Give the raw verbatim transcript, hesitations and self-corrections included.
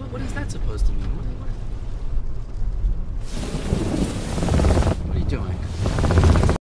What is that supposed to mean? What, what?